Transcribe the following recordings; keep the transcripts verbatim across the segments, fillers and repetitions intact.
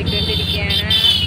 പോയിക്കൊണ്ടിരിക്കുകയാണ്.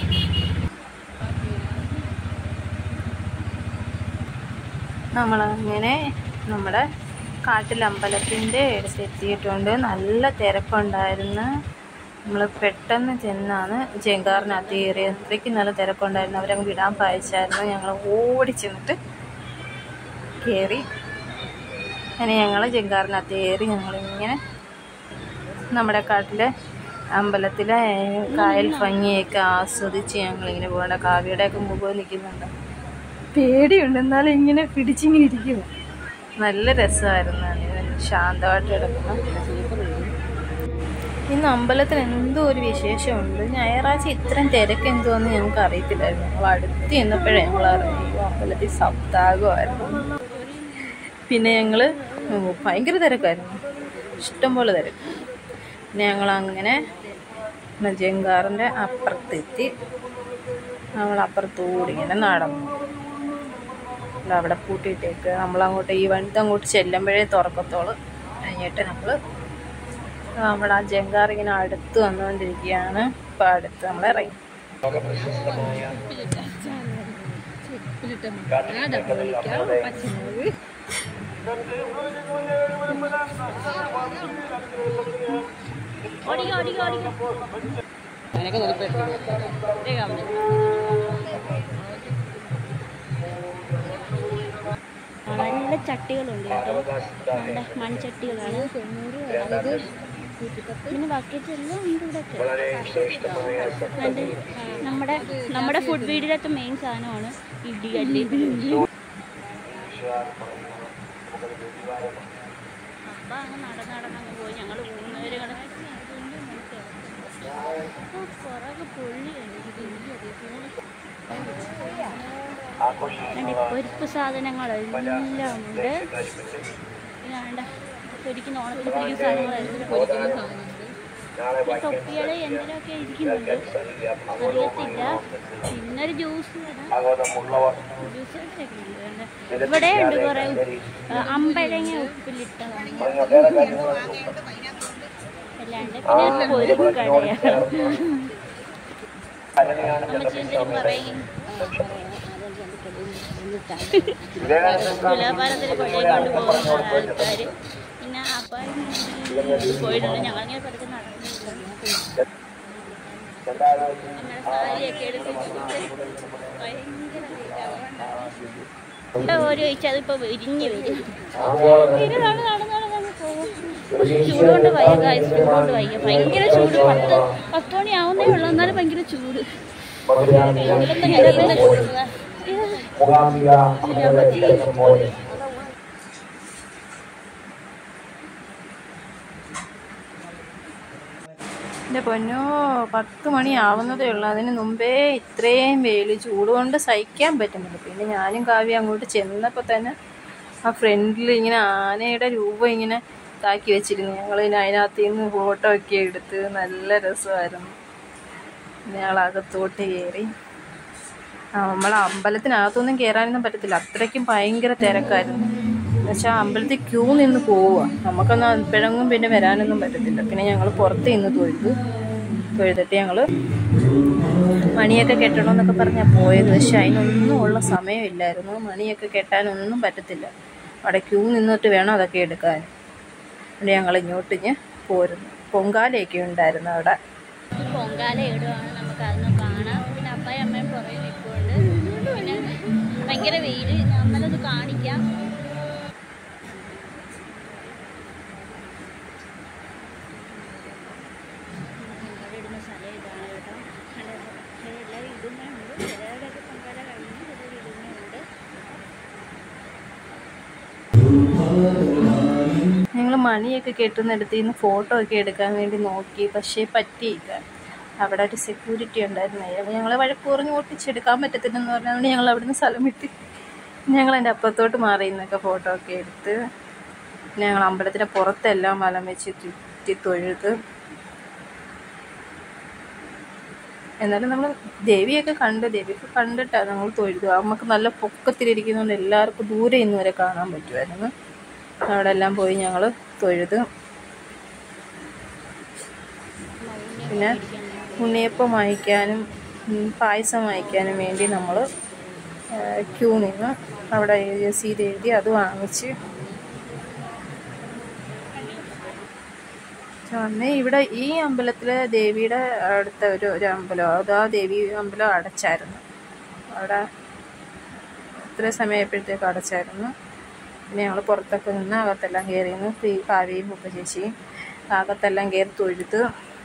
നമ്മളങ്ങനെ നമ്മുടെ കാട്ടിലമ്പലത്തിൻ്റെ അടുത്ത് എത്തിയിട്ടുണ്ട്. നല്ല തിരക്കുണ്ടായിരുന്നു. നമ്മൾ പെട്ടെന്ന് ചെന്നാണ് ജങ്കാറിനകത്ത് കയറിയത്. അത്രയ്ക്ക് നല്ല തിരക്കുണ്ടായിരുന്നു. അവരങ്ങ് വിടാൻ പായിച്ചായിരുന്നു. ഞങ്ങൾ ഓടി ചെന്നിട്ട് കയറി. അങ്ങനെ ഞങ്ങൾ ജങ്കാറിനകത്ത് കയറി. ഞങ്ങളിങ്ങനെ നമ്മുടെ കാട്ടിലെ അമ്പലത്തിലെ കായൽ ഭംഗിയൊക്കെ ആസ്വദിച്ച് ഞങ്ങളിങ്ങനെ പോകേണ്ട. കാവ്യയുടെയൊക്കെ മുഖം നിൽക്കുന്നുണ്ട്. പേടിയുണ്ട്, എന്നാലും ഇങ്ങനെ പിടിച്ചിങ്ങനെ ഇരിക്കും. നല്ല രസമായിരുന്നു. ശാന്തമായിട്ട് കിടക്കണം. ഇന്ന് അമ്പലത്തിന് എന്തോ ഒരു വിശേഷമുണ്ട്. ഞായറാഴ്ച ഇത്രയും തിരക്ക് എന്തോന്ന് ഞങ്ങൾക്ക് അറിയത്തില്ലായിരുന്നു. ഞങ്ങൾ അടുത്ത് ചെന്നപ്പോഴേ ഞങ്ങൾ അറിയുമോ അമ്പലത്തിൽ സപ്താഹമായിരുന്നു. പിന്നെ ഞങ്ങൾ ഭയങ്കര തിരക്കായിരുന്നു, ഇഷ്ടംപോലെ തിരക്ക്. പിന്നെ ഞങ്ങളങ്ങനെ ജങ്കാറിൻ്റെ അപ്പുറത്തെത്തി. നമ്മൾ അപ്പുറത്തൂടി ഇങ്ങനെ നടന്നു. അവിടെ പൂട്ടിയിട്ടേക്ക് നമ്മളങ്ങോട്ട് ഈ വണ്ടി അങ്ങോട്ട് ചെല്ലുമ്പോഴേ തുറക്കത്തോളൂ. കഴിഞ്ഞിട്ട് നമ്മൾ നമ്മുടെ ആ ജങ്കാർ ഇങ്ങനെ അടുത്ത് വന്നുകൊണ്ടിരിക്കുകയാണ്. ഇപ്പം അടുത്ത് നമ്മൾ ഇറങ്ങി. നല്ല ചട്ടികളുണ്ട് കേട്ടോ. മൺചട്ടികളാണ്. പിന്നെ ബക്കറ്റ് എല്ലാം ഉണ്ട് ഇവിടെ. നമ്മുടെ നമ്മുടെ ഫുഡ് വീഡിയോയിലത്തെ മെയിൻ സാധനമാണ് ഇടികല്ല്. അപ്പം അങ്ങ് നടന്ന് നടന്നങ്ങ് പോയി. ഞങ്ങൾ മൂന്നുപേര് പുറകെ പൊള്ളിയാണ്. പൊരിപ്പ് സാധനങ്ങളെല്ലാം ഉണ്ട്. വേണ്ട പൊരിക്കുന്ന ഓണത്തിന് പൊരിക്കുന്ന സാധനങ്ങളെല്ലാം പൊരിക്കുന്ന സാധനമുണ്ട്. തൊപ്പികൾ എന്തിനൊക്കെ ഇരിക്കുന്നുണ്ട് അറിയത്തില്ല. പിന്നൊരു ജ്യൂസ് ജ്യൂസ് ഇവിടെ ഉണ്ട് കുറേ. അമ്പഴങ്ങ ഉപ്പിലിട്ടതാണ്. അല്ലാണ്ട് പിന്നെ പൊരിപ്പ് കടയാണ്. തുലാഭാരത്തിന് കൊള്ളയെ കൊണ്ട് പോകുന്ന ആൾക്കാർ. പിന്നെ അപ്പം പോയിട്ടുണ്ട്. ഞങ്ങളിങ്ങനെ പതുക്കെ നടന്നിട്ടുണ്ട്. നമ്മുടെ സാരിയൊക്കെ എടുത്തിട്ട് ഭയങ്കര ഓരോ ചോദിച്ചാൽ അതിപ്പോൾ വിരിഞ്ഞ് വരും. ഇത് നടന്ന് നടന്ന് നടന്ന് പോകും. ചൂട് കൊണ്ട് വയ്യ, ചൂട് കൊണ്ട് വയ്യ. ഭയങ്കര ചൂട്. പത്ത് പത്ത് മണി ആവുന്നേ ഉള്ളൂ, എന്നാലും ഭയങ്കര ചൂട്. എൻ്റെ പൊന്നോ, പത്ത് മണി ആവുന്നതേ ഉള്ളൂ. അതിന് മുമ്പേ ഇത്രയും വെയിൽ, ചൂട് കൊണ്ട് സഹിക്കാൻ പറ്റുന്നില്ല. പിന്നെ ഞാനും കാവ്യ അങ്ങോട്ട് ചെന്നപ്പോൾ തന്നെ ആ ഫ്രണ്ടിൽ ഇങ്ങനെ ആനയുടെ രൂപം ഇങ്ങനെ ഇതാക്കി വെച്ചിരുന്നു. ഞങ്ങൾ അതിനകത്ത് നിന്ന് ഫോട്ടോ ഒക്കെ എടുത്ത് നല്ല രസമായിരുന്നു. ഞങ്ങൾ അകത്തോട്ട് കയറി. ആ നമ്മളെ അമ്പലത്തിനകത്തൊന്നും കയറാനൊന്നും പറ്റത്തില്ല, അത്രയ്ക്കും ഭയങ്കര തിരക്കായിരുന്നു. എന്നുവെച്ചാൽ അമ്പലത്തിൽ ക്യൂ നിന്ന് പോവുക. നമുക്കൊന്നും ഇപ്പോഴൊന്നും പിന്നെ വരാനൊന്നും പറ്റത്തില്ല. പിന്നെ ഞങ്ങൾ പുറത്ത് നിന്ന് തൊഴുതു. തൊഴുതിട്ട് ഞങ്ങൾ മണിയൊക്കെ കെട്ടണമെന്നൊക്കെ പറഞ്ഞാൽ പോയത്. പക്ഷെ അതിനൊന്നും ഉള്ള സമയമില്ലായിരുന്നു. മണിയൊക്കെ കെട്ടാനൊന്നും പറ്റത്തില്ല. അവിടെ ക്യൂ നിന്നിട്ട് വേണം അതൊക്കെ എടുക്കാൻ. പിന്നെ ഞങ്ങൾ ഇങ്ങോട്ടിഞ്ഞ് പോരുന്നു. പൊങ്കാലയൊക്കെ ഉണ്ടായിരുന്നു അവിടെ. പൊങ്കാല ഇടുവാണ്, നമുക്ക് അതൊന്ന് കാണാം. പിന്നെ അപ്പായും അമ്മയും പുറകെ നിൽക്കുന്നുണ്ട്. പിന്നെ ഭയങ്കര വെയിൽ, നമ്മളത് കാണിക്കാം. ഇടുന്ന സ്ഥലം ഇതാണ് കേട്ടോ. എല്ലാവരും ഇടുന്നുണ്ട്. ചിലരുടെയൊക്കെ പൊങ്കാല കഴിഞ്ഞ് ചിലർ ഇടുന്നുണ്ട്. ഞങ്ങൾ മണിയൊക്കെ കെട്ടുന്നിടത്ത് നിന്ന് ഫോട്ടോ ഒക്കെ എടുക്കാൻ വേണ്ടി നോക്കി, പക്ഷേ പറ്റിയില്ല. അവിടെ ഒരു സെക്യൂരിറ്റി ഉണ്ടായിരുന്നു. ഞങ്ങൾ വഴക്ക് പറഞ്ഞ് ഓട്ടിച്ചെടുക്കാൻ പറ്റത്തില്ലെന്ന് പറഞ്ഞതുകൊണ്ട് ഞങ്ങൾ അവിടെ നിന്ന് സ്ഥലം വിട്ട് ഞങ്ങൾ അതിൻ്റെ അപ്പുറത്തോട്ട് മാറി നിന്നൊക്കെ ഫോട്ടോ ഒക്കെ എടുത്ത്. പിന്നെ ഞങ്ങൾ അമ്പലത്തിൻ്റെ പുറത്തെല്ലാം വലം വെച്ച് ചുറ്റി തൊഴുത്. എന്നാലും നമ്മൾ ദേവിയൊക്കെ കണ്ട് ദേവിയൊക്കെ കണ്ടിട്ടാണ് നമ്മൾ തൊഴുത്. നമുക്ക് നല്ല പൊക്കത്തിലിരിക്കുന്നതുകൊണ്ട് എല്ലാവർക്കും ദൂരെ ഇന്ന് വരെ കാണാൻ പറ്റുമായിരുന്നു. അവിടെ എല്ലാം പോയി ഞങ്ങൾ തൊഴുത്. പിന്നെ ഉണ്ണിയപ്പം വാങ്ങിക്കാനും പായസം വാങ്ങിക്കാനും വേണ്ടി നമ്മൾ ക്യൂ നിന്ന് അവിടെ രസീത് എഴുതി അത് വാങ്ങിച്ച് വന്ന് ഇവിടെ ഈ അമ്പലത്തിൽ ദേവിയുടെ അടുത്ത ഒരു ഒരു അമ്പലം, അത് ആ ദേവി അമ്പലം അടച്ചായിരുന്നു. അവിടെ ഇത്ര സമയമായപ്പോഴത്തേക്ക് അടച്ചായിരുന്നു. പിന്നെ ഞങ്ങൾ പുറത്തൊക്കെ നിന്ന് അകത്തെല്ലാം കയറി നിന്ന് ഫ്രീ കാവ്യയും ഉപ്പ ചേച്ചിയും അകത്തെല്ലാം കയറി തൊഴുത്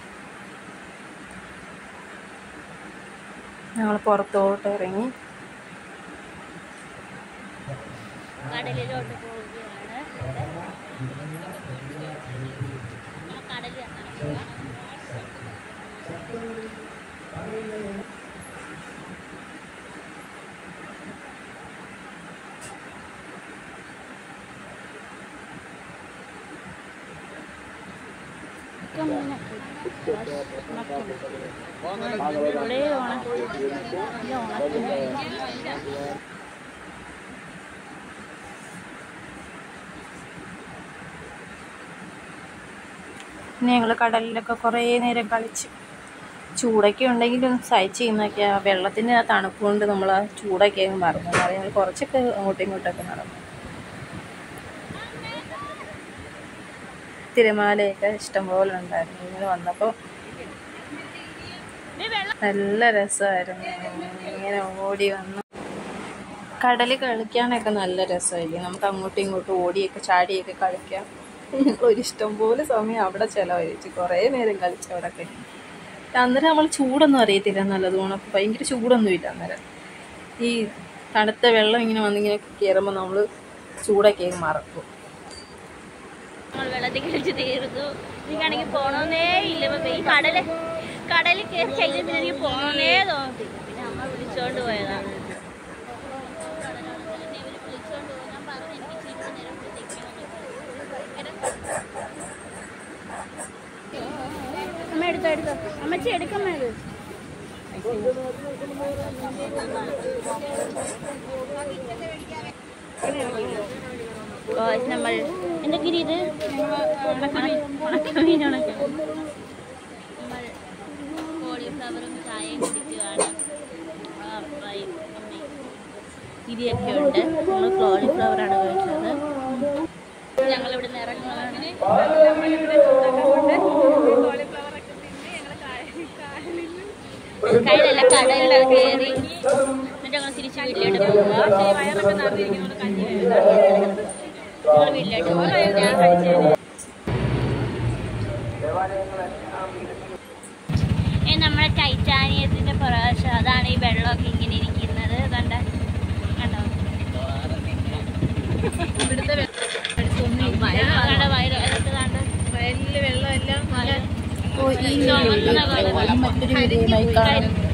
ഞങ്ങൾ പുറത്തോട്ട് ഇറങ്ങി. കടലിലോട്ട് പോവുകയാണ്. കടലിൽ പിന്നെ ഞങ്ങൾ കടലിലൊക്കെ കുറേ നേരം കളിച്ച് ചൂടൊക്കെ ഉണ്ടെങ്കിലും സഹിച്ച് ചെയ്യുന്നൊക്കെ വെള്ളത്തിൻ്റെ ആ തണുപ്പ് കൊണ്ട് നമ്മൾ ആ ചൂടൊക്കെ അങ്ങ് മറന്നു. അത് ഞങ്ങൾ കുറച്ചൊക്കെ അങ്ങോട്ടും ഇങ്ങോട്ടൊക്കെ നടന്നു. തിരമാലയൊക്കെ ഇഷ്ടംപോലെ ഉണ്ടായിരുന്നു. ഇങ്ങനെ വന്നപ്പോൾ നല്ല രസമായിരുന്നു. ഇങ്ങനെ ഓടി വന്നു കടലിൽ കളിക്കാനൊക്കെ നല്ല രസമായില്ലേ. നമുക്ക് അങ്ങോട്ടും ഇങ്ങോട്ടും ഓടിയൊക്കെ ചാടിയൊക്കെ കളിക്കാം. ഒരിഷ്ടം പോലെ സമയം അവിടെ ചിലവഴിച്ച് കുറേ നേരം കളിച്ചു അവിടെയൊക്കെ. അന്നേരം നമ്മൾ ചൂടൊന്നും അറിയത്തില്ല നല്ലതുകൊണ്ട്. അപ്പോൾ ഭയങ്കര ചൂടൊന്നും ഇല്ല അന്നേരം. ഈ തണുത്ത വെള്ളം ഇങ്ങനെ വന്നിങ്ങനെ കയറുമ്പോൾ നമ്മൾ ചൂടൊക്കെ മറക്കും. നമ്മൾ വെള്ളത്തിൽ കളിച്ച് തീർന്നു. എനിക്കാണെങ്കിൽ പോകണമെന്നേ ഇല്ല. ഈ കടല് കടലിൽ കയറി കഴിഞ്ഞാൽ എനിക്ക് പോകണമെന്നേ തോന്നത്തില്ല. പിന്നെ അമ്മ വിളിച്ചോണ്ട് പോയതാണ്. വിളിച്ചോണ്ട് പോയി ഞാൻ പറഞ്ഞു എനിക്ക് ചിരിച്ച് നേരം അമ്മ എടുത്തോ എടുത്തോ അമ്മച്ചി എടുക്കമ്മ ഇത്. നമ്മൾ എന്തൊക്കെ ഇത് ഉണക്കമീൻ ഉണക്ക നമ്മൾ കോളിഫ്ലവറും ചായയും കുടിക്കുകയാണ്. ഇരിയൊക്കെ ഉണ്ട്. നമ്മൾ കോളിഫ്ലവറാണ് കഴിച്ചത്. ഞങ്ങളിവിടെ നിന്ന് ഇറങ്ങുകയാണ്. കയ്യിലല്ല കടലിൽ കയറി എന്നിട്ട് ഞങ്ങൾ തിരിച്ച് വീട്ടിലോട്ട് പോകുക. ഞങ്ങൾ വീട്ടിലോട്ട് പോകുക. നമ്മളെ ടൈറ്റാനിയത്തിന്റെ പ്രകാശം അതാണ് ഈ വെള്ളമൊക്കെ ഇങ്ങനെ ഇരിക്കുന്നത്. കണ്ട കണ്ടോ ഇവിടുത്തെ വയലില് വെള്ളമെല്ലാം മറ്റൊരു വീഡിയോയുമായി കാണാം.